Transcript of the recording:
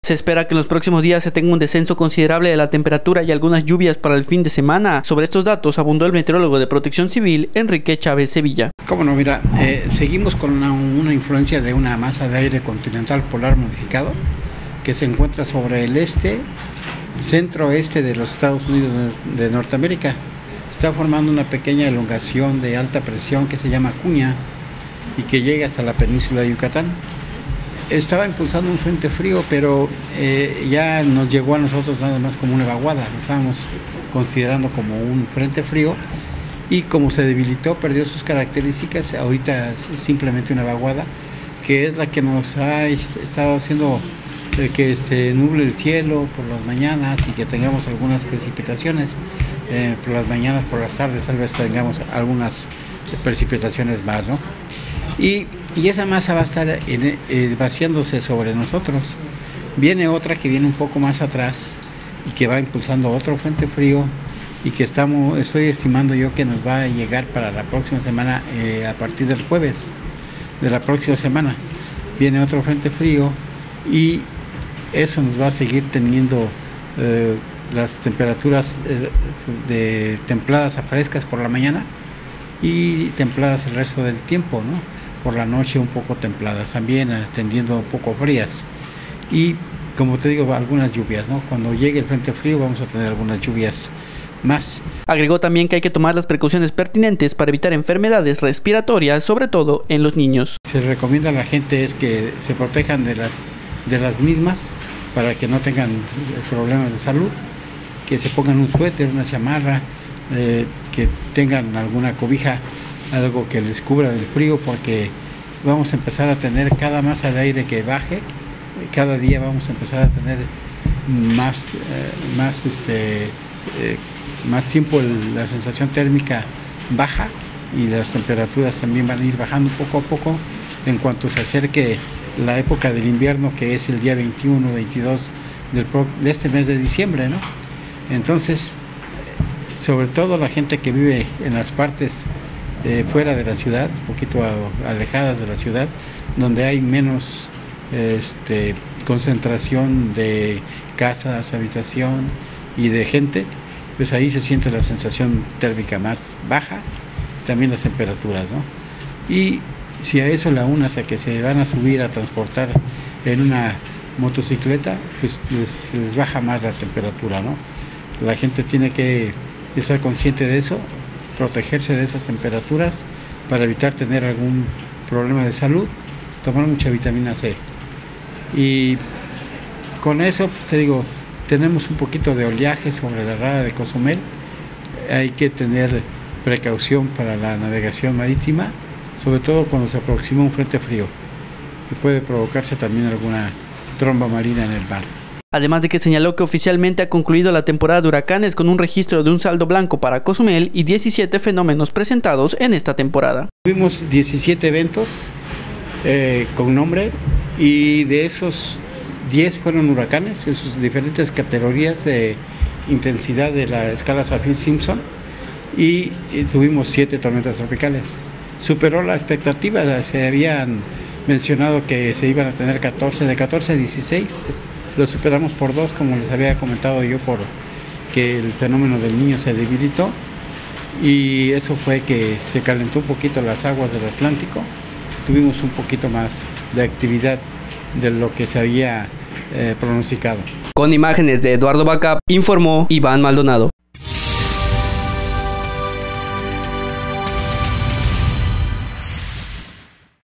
Se espera que en los próximos días se tenga un descenso considerable de la temperatura y algunas lluvias para el fin de semana. Sobre estos datos abundó el meteorólogo de Protección Civil, Enrique Chávez Sevilla. Cómo no, mira, seguimos con una influencia de una masa de aire continental polar modificado que se encuentra sobre el centro-oeste de los Estados Unidos de Norteamérica. Está formando una pequeña elongación de alta presión que se llama cuña y que llega hasta la península de Yucatán. Estaba impulsando un frente frío, pero ya nos llegó a nosotros nada más como una vaguada. Lo estábamos considerando como un frente frío y como se debilitó, perdió sus características. Ahorita es simplemente una vaguada, que es la que nos ha estado haciendo que se nuble el cielo por las mañanas y que tengamos algunas precipitaciones por las mañanas, por las tardes, tal vez tengamos algunas precipitaciones más, ¿no? Y esa masa va a estar vaciándose sobre nosotros. Viene otra que viene un poco más atrás y que va impulsando otro frente frío y que estoy estimando yo que nos va a llegar para la próxima semana, a partir del jueves de la próxima semana. Viene otro frente frío y eso nos va a seguir teniendo las temperaturas templadas a frescas por la mañana y templadas el resto del tiempo, ¿no? Por la noche un poco templadas también, tendiendo un poco frías. Y como te digo, algunas lluvias, ¿no? Cuando llegue el frente frío vamos a tener algunas lluvias más. Agregó también que hay que tomar las precauciones pertinentes para evitar enfermedades respiratorias, sobre todo en los niños. Se recomienda a la gente es que se protejan de las mismas para que no tengan problemas de salud, que se pongan un suéter, una chamarra, que tengan alguna cobija, algo que les cubra del frío, porque vamos a empezar a tener cada masa de aire que baje, cada día vamos a empezar a tener más tiempo la sensación térmica baja y las temperaturas también van a ir bajando poco a poco en cuanto se acerque la época del invierno, que es el día 21, 22 de este mes de diciembre, ¿no? Entonces, sobre todo la gente que vive en las partes fuera de la ciudad, un poquito alejadas de la ciudad, donde hay menos concentración de casas, habitación y de gente, pues ahí se siente la sensación térmica más baja, también las temperaturas, ¿no? Y si a eso le aunas a que se van a subir a transportar en una motocicleta, pues les baja más la temperatura, ¿no? La gente tiene que estar consciente de eso, protegerse de esas temperaturas para evitar tener algún problema de salud, tomar mucha vitamina C. Y con eso, te digo, tenemos un poquito de oleaje sobre la rada de Cozumel. Hay que tener precaución para la navegación marítima, sobre todo cuando se aproxima un frente frío, que puede provocarse también alguna tromba marina en el mar. Además de que señaló que oficialmente ha concluido la temporada de huracanes con un registro de un saldo blanco para Cozumel y 17 fenómenos presentados en esta temporada. Tuvimos 17 eventos con nombre y de esos 10 fueron huracanes en sus diferentes categorías de intensidad de la escala Saffir-Simpson y tuvimos 7 tormentas tropicales. Superó la expectativa, se habían mencionado que se iban a tener 14, de 14 a 16. Lo superamos por 2, como les había comentado yo, por que el fenómeno del Niño se debilitó y eso fue que se calentó un poquito las aguas del Atlántico. Tuvimos un poquito más de actividad de lo que se había pronosticado. Con imágenes de Eduardo Bacap, informó Iván Maldonado.